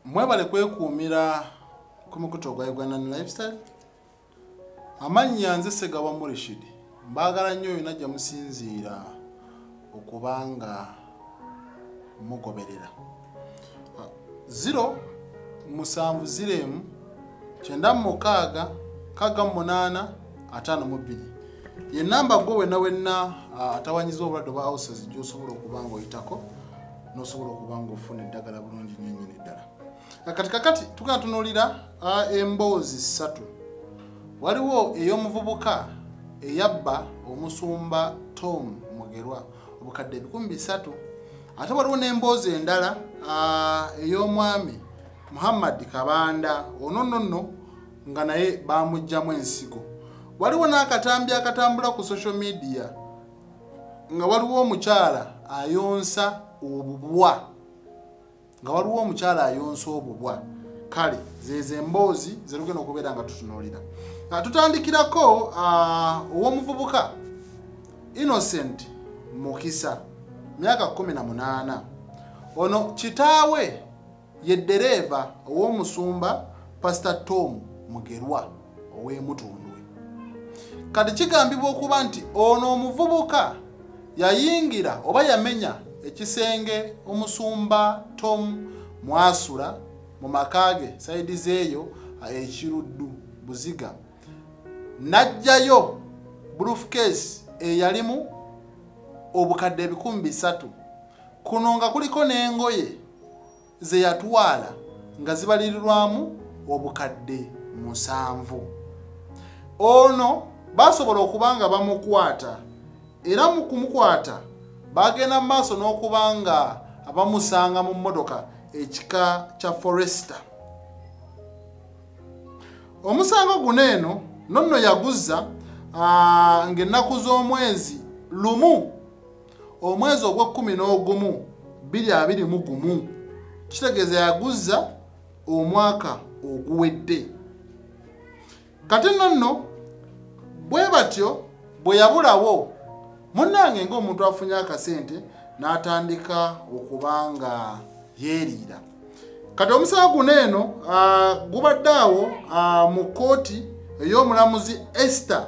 Mwebale kwekuumira ku mukutu gwa Uganda Lifestyle. Amannya nze Segawa Murishid. Mbagala nnyo yonna gye musinziira okubanga mugoberera. 0-7-0-9-6-8-52. Ye namba gwe wenna atawanyiza obulwadde bwa ulcers gy'osobola okubanga oyitako n'osobola okubanga ofuna eddagala bulungi nnyinnyini ddala. Kati tukanatunuulira emboozi 3. Waliwo ey'omuvubuka eyabba omusumba Tom Mugerwa obukadde 3,000. Ate waliwo n'emboozi endala ey'omwami Muhammad Kabanda ono nga naye bamugjamu ensigo. Waliwo n'akatambi akatambula ku social media nga waliwo omukyala ayonsa obubwa. Kale zeze emboozi zerugenda okubeera nga tutunuulira. Tutandikirako ow'omuvubuka Innocent Mukisa myaka 18. Ono kitaawe ye dereva ow'omusumba Pastor Tom Mugerwa ow'Emutundwe. Kati kigambibwa okuba nti ono omuvubuka yayingira oba yamenya ekisenge omusumba Tom mwasula mu makage saidi zeeyo ekiruddu Buziga. Najjayo briefcase eyalimu obukadde 3,000. Kuno nga kuliko n'engoye ze yatwala nga zibalirirwamu obukadde 7. Ono basobola okubanga bamukwata era mu kumukwata bagenda maaso n'okubanga abamusanga mu mmotoka ekika kya Forester. Omusango guno eno nonno yaguzza ng'ennaku z'omwezi lumu omwezi ogw'Okwakumi 2021. Kitegeeza yaguzza omwaka oguwedde. Kati nonno bwe batyo bwe yabulawo munnange ng'omuntu afunye akasente n'atandika okubanga yeeriira. Kati omusango guno eno gubadde awo mu kkooti ey'omulamuzi Esther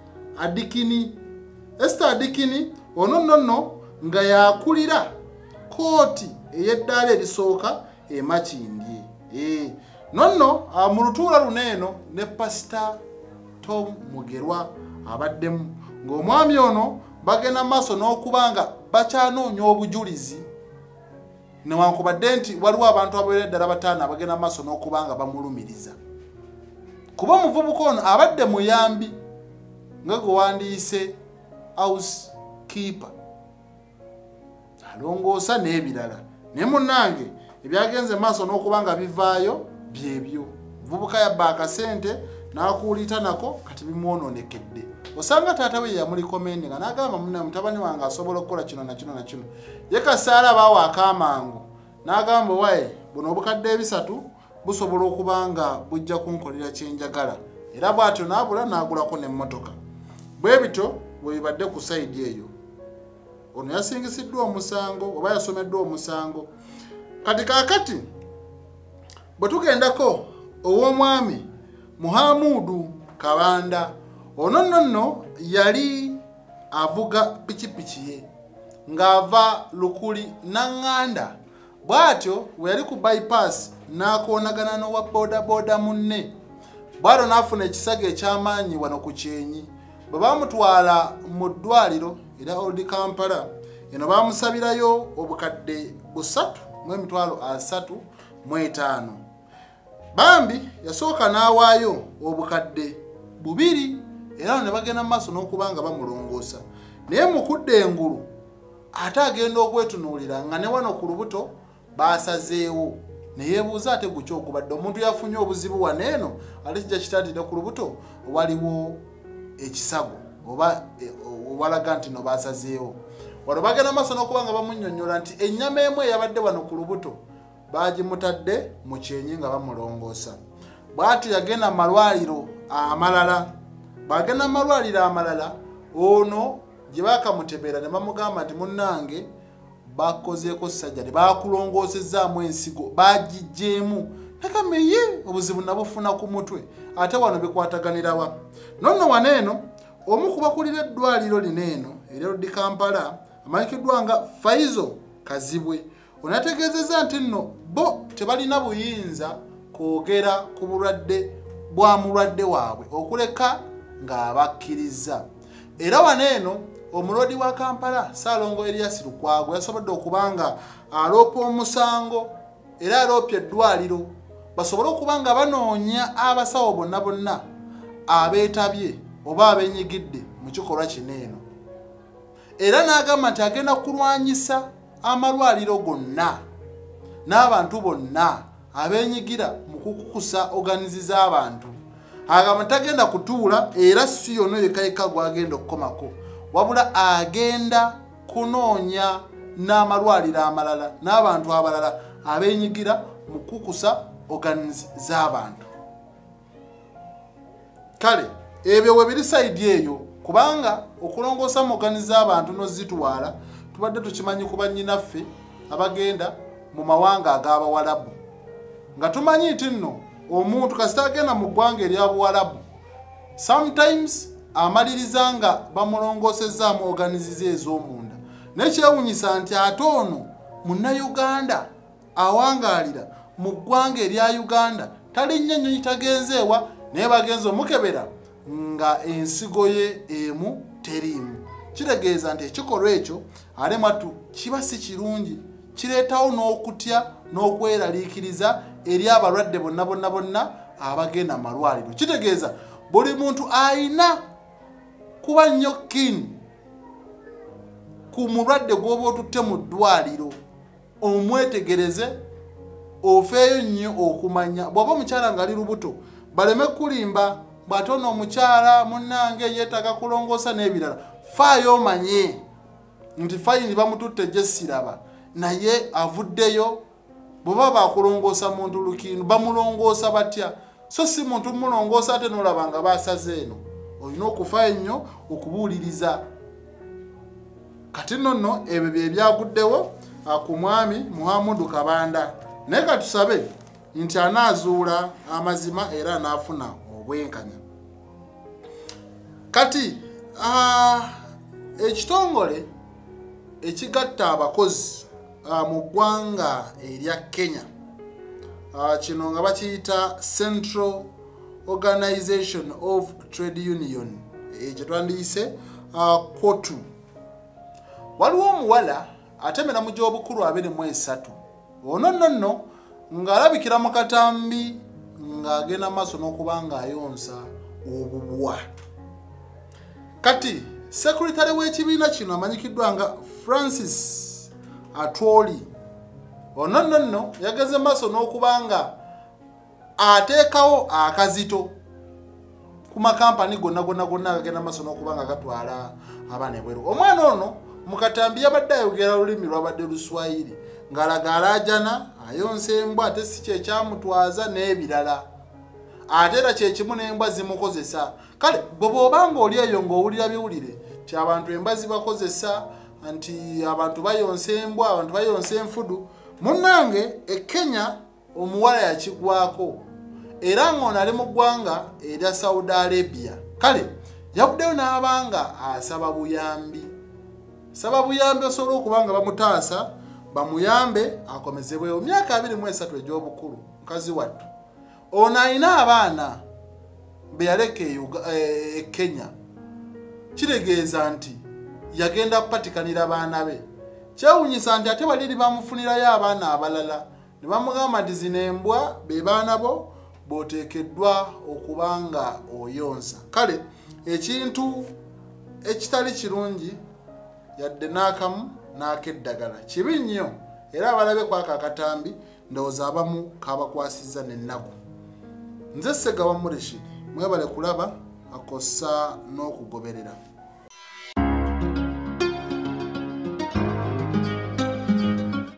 Adikini ono nno nga yakulira kkooti ey'eddaala erisooka e Makindye. Nonno mu lutuula luno eno ne Pastor Tom Mugerwa abaddemu ng'omwami ono bagenda maaso n'okubanga bakyanoonya obujulizi newankubadde nti waliwo abantu abawerera ddala 5 abagenda maaso n'okubanga bamulumiriza. Kuba omuvubuka ono abadde muyambi nga gwe wandiise housekeeper alongoosa n'ebirala. Naye munnange ebyagenze maaso n'okubanga bivaayo byebyo. Muvubuka yabba akasente n'akuulita nako kati bimwononekedde. Osanga taata we yamuli commendinga n'agamba munne mutabani wange asobola okukola kino na kino na kino. Ye kasaala baawa akamangu n'agamba waye buno obukadde 3 busobola okubanga bujja kunkolera kyenjagala. Era bw'atyo n'abula n'agulako n'emmotoka. Bwe bityo bwe bibadde ku sayidi eyo. Ono yasingisiddwa omusango oba yasomeddwa omusango. Kati kaakati bwe tugendako ow'omwami Muhamudu Kabanda ono nno yali avuga pikipiki ye ng'ava Lukuli Nanganda. Bw'atyo we yali ku bypass n'akoonagana n'owa bodaboda munne. Bw'atyo n'afuna ekisago eky'amaanyi wano ku Kyenyi. Bwe baamutwala mu ddwaliro era Old Kampala eno baamusabirayo obukadde 3,35,000. Bambi yasooka n'awaayo obukadde 2 era ne bagenda maaso n'okubanga bamulongoosa. Naye mukudde engulu ate agenda okwetunuulira nga ne wano ku lubuto baasazeewo. Ne yeebuuza ate gukyo okubadde omuntu yafunye obuzibu wano eno ate kijja kitaatira ku lubuto waliwo ekisago oba walaga nti no baasazeewo. Wano bagenda maaso n'okubanga bamunnyonnyola nti ennyama emu eyabadde wano ku lubuto baagimutadde mu Kyenyi nga bamulongoosa. Bw'atyo yagenda mu malwaliro amalala. Bagenda mu malwaliro amalala ono gye baakamutebera ne bamugamba nti munnange bakozeeko sajjade bakulongoosezaamu ensigo bagijjeemu nakameye obuzibu nabufuna ku mutwe ate wano bikwataganira wa nonno waneeno omu ku bakulira eddwaliro lino eno erya Kampala amanyikiddwa nga Faizo Kazibwe onategeezezza nti nno bo tebalina buyinza kwogera ku bulwadde bwa mulwadde waabwe okuleka ng'abakkiriza era waneeno omulodi wa Kampala Ssaalongo Erias Lukwago yasobodde okubanga aloopa omusango era aloopye eddwaliro basobole okubanga banoonya abasawo bonna bonna abeetabye oba abenyigidde mu kikolwa kino eno era n'agamba nti agenda kulwanyisa amalwaliro gonna n'abantu bonna abenyigira mu kukukusa oganizi z'abantu agamba tagenda kutuula era si yonna yekayika gwagenda okukomako wabula agenda kunoonya n'amalwaliro amalala n'abantu abalala abenyigira mu kukukusa oganizi z'abantu kale ebyo we biri sayidi eyo kubanga okulongoosa mu oganizi z'abantu n'ozitwala tubadde tukimanyi ku bannyinaffe abagenda mu mawanga ag'Abawalabu nga tumanyi nti nno omuntu kasita agenda mu ggwanga erya Buwalabu sometimes amaliriza nga bamulongoosezaamu oganizi ze ez'omunda nekyewunyisa nti ate ono munnayuganda awangaalira mu ggwanga erya Uganda talinnya nnyonyi tagenze ewa naye bagenza omukebera nga ensigo ye emu teriimu kitegeeza nti ekikolwa ekyo ate mwattu kiba si kirungi kireetawo n'okutya n'okweraliikiriza eri abalwadde bonna bonna bonna abagenda mu malwaliro kitegeeza buli muntu ayina kuba nnyo kini ku mulwadde gw'oba otutte mu ddwaliro omwetegereze ofeeyo nnyo okumanya bw'oba omukyala ng'ali lubuto baleme kulimba bw'ate ono omukyala munnange yeetaaga kulongoosa n'ebirala faayo omanye nti fayini bamututte gye siraba naye avuddeyo bw'oba bakulongoosa muntu lukindu bamulongoosa batya so si muntu mulongoosa ate n'olaba nga baasaze eno olina okufa ennyo okubuuliriza kati nonno ebyo bye byaguddewo ku mwami Muhammadu Kabanda naye katusabe nti anaazuula amazima era anaafuna obwenkanya kati ekitongole ekigatta abakozi mu ggwanga erya Kenya kino nga bakiyita Central Organization of Trade Union gye twandiyise kkooti waliwo omuwala atemera mu gy'obukulu 23 ono nno ng'alabikira mu katambi ng'agenda maaso n'okuba ng'ayonsa obubwa kati sekuritale w'ekibiina kino amanyikiddwa nga Francis Atwoli ono nno yageze maaso n'okuba nga ateekawo akazito ku makampani gonna agagenda maaso n'okuba nga gatwala abaana ebweru omwana ono mu katambi yabadde ayogera olulimi lwabadde Luswayiri ng'alaga alaajana ayonsa embwa ate si kyekyamutwaza n'ebirala ate era kyekimu n'embwa zimukozesa kale bwe bw'obanga oli eyo ng'owulira biwulire ti abantu embwa zibakozesa nti abantu bayonsa embwa abantu bayonsa enfudu munnange e Kenya omuwala yakigwako era ng'ono ali mu ggwanga erya Saud Arabia kale yavuddeyo n'abanga asaba buyambi osobola okuba nga bamutaasa bamuyambe akomezebweyo myaka 23 egy'obukulu mukazi wattu ono alina abaana be yaleka e Kenya kitegeeza nti yagenda kupatikanira baana be kyewunyisa nti ate baliri bamufunirayo abaana abalala ne bamugamba nti zino embwa be baana bo b'oteekeddwa okuba nga oyonsa kale ekintu ekitali kirungi yadde n'akamu n'akeddagala kibi nnyo era abalabe kwaka akatambi ndowooza abamu kabakwasizza n'ennaku nze Ssegawa Mureshid mwebale kulaba akossa n'okugoberera